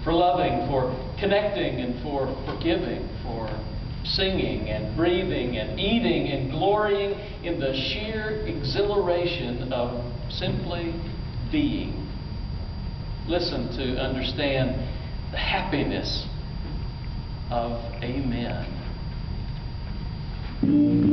for loving, for connecting, and for forgiving, for singing and breathing and eating and glorying in the sheer exhilaration of simply being. Listen to understand the happiness of Amen.